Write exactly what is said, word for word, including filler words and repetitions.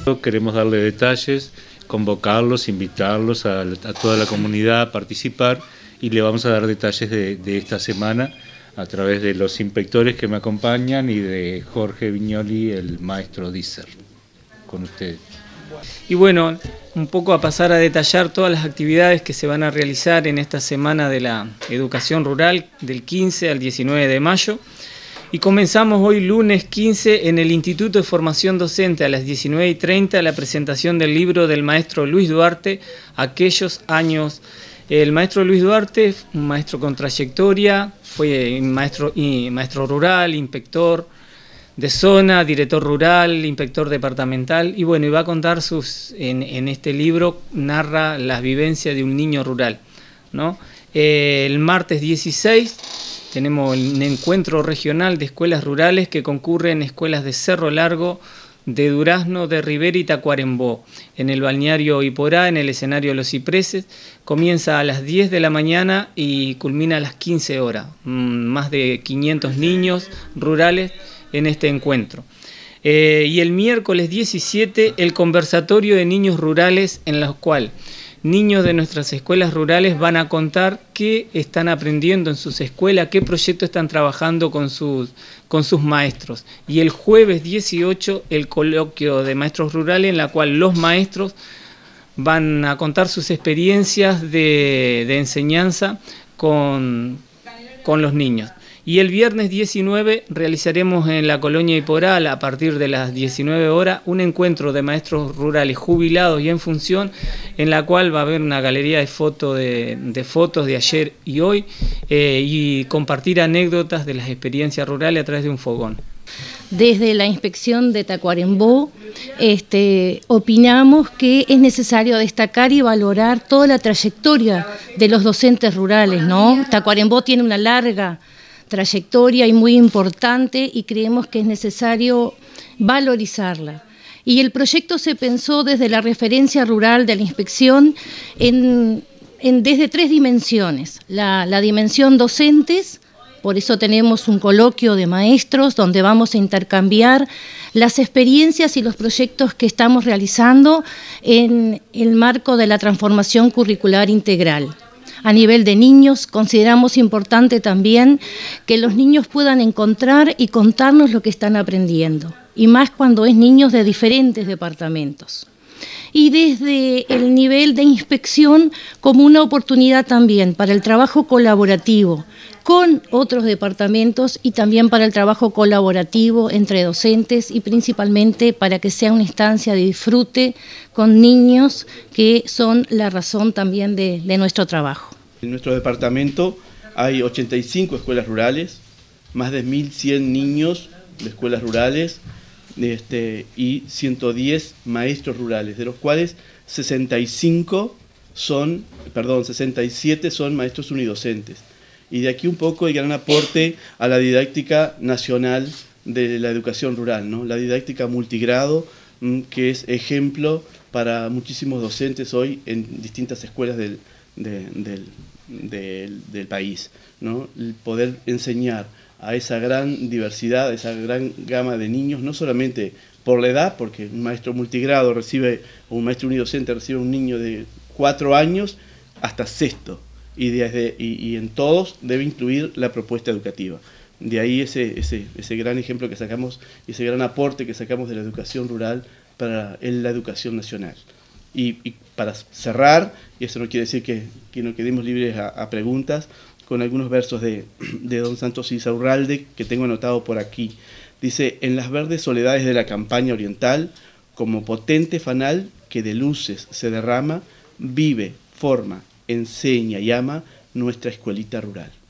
Queremos darle detalles, convocarlos, invitarlos a, a toda la comunidad a participar y le vamos a dar detalles de, de esta semana a través de los inspectores que me acompañan y de Jorge Viñoli, el maestro Dícer, con ustedes. Y bueno, un poco a pasar a detallar todas las actividades que se van a realizar en esta semana de la educación rural del quince al diecinueve de mayo. Y comenzamos hoy lunes quince en el Instituto de Formación Docente a las diecinueve y treinta la presentación del libro del maestro Luis Duarte, Aquellos años. El maestro Luis Duarte, un maestro con trayectoria, fue maestro, y maestro rural, inspector de zona, director rural, inspector departamental, y bueno, y va a contar sus, en, en este libro, narra las vivencias de un niño rural, ¿no? Eh, el martes dieciséis tenemos un encuentro regional de escuelas rurales que concurren escuelas de Cerro Largo, de Durazno, de Rivera y Tacuarembó, en el balneario Iporá, en el escenario Los Cipreses. Comienza a las diez de la mañana y culmina a las quince horas. Más de quinientos niños rurales en este encuentro. Eh, y el miércoles diecisiete, el conversatorio de niños rurales, en los cuales niños de nuestras escuelas rurales van a contar qué están aprendiendo en sus escuelas, qué proyectos están trabajando con sus, con sus maestros. Y el jueves dieciocho, el coloquio de maestros rurales, en la cual los maestros van a contar sus experiencias de, de enseñanza con, con los niños. Y el viernes diecinueve realizaremos en la colonia Iporá, a partir de las diecinueve horas, un encuentro de maestros rurales jubilados y en función, en la cual va a haber una galería de, foto de, de fotos de ayer y hoy, eh, y compartir anécdotas de las experiencias rurales a través de un fogón. Desde la inspección de Tacuarembó este, opinamos que es necesario destacar y valorar toda la trayectoria de los docentes rurales, ¿no? Tacuarembó tiene una larga trayectoria y muy importante y creemos que es necesario valorizarla. Y el proyecto se pensó desde la referencia rural de la inspección en, en, desde tres dimensiones. La, la dimensión docentes, por eso tenemos un coloquio de maestros donde vamos a intercambiar las experiencias y los proyectos que estamos realizando en el marco de la transformación curricular integral. A nivel de niños, consideramos importante también que los niños puedan encontrar y contarnos lo que están aprendiendo, y más cuando es niños de diferentes departamentos. Y desde el nivel de inspección como una oportunidad también para el trabajo colaborativo con otros departamentos y también para el trabajo colaborativo entre docentes y principalmente para que sea una instancia de disfrute con niños que son la razón también de, de nuestro trabajo. En nuestro departamento hay ochenta y cinco escuelas rurales, más de mil cien niños de escuelas rurales este, y ciento diez maestros rurales, de los cuales sesenta y cinco son, perdón, sesenta y siete son maestros unidocentes. Y de aquí un poco el gran aporte a la didáctica nacional de la educación rural, ¿no? La didáctica multigrado, que es ejemplo para muchísimos docentes hoy en distintas escuelas del, de, del, del, del país, ¿no? El poder enseñar a esa gran diversidad, a esa gran gama de niños, no solamente por la edad, porque un maestro multigrado recibe, o un maestro unidocente recibe un niño de cuatro años hasta sexto, y, desde, y, y en todos debe incluir la propuesta educativa. De ahí ese, ese, ese gran ejemplo que sacamos, ese gran aporte que sacamos de la educación rural para en la educación nacional. Y, y para cerrar, y eso no quiere decir que, que nos quedemos libres a, a preguntas, con algunos versos de, de don Santos Insaurralde que tengo anotado por aquí. Dice: en las verdes soledades de la campaña oriental, como potente fanal que de luces se derrama, vive, forma, enseña y ama nuestra escuelita rural.